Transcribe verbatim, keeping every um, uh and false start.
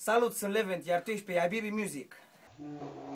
Salut, sunt Levent, iar tu ești pe Habibi Music.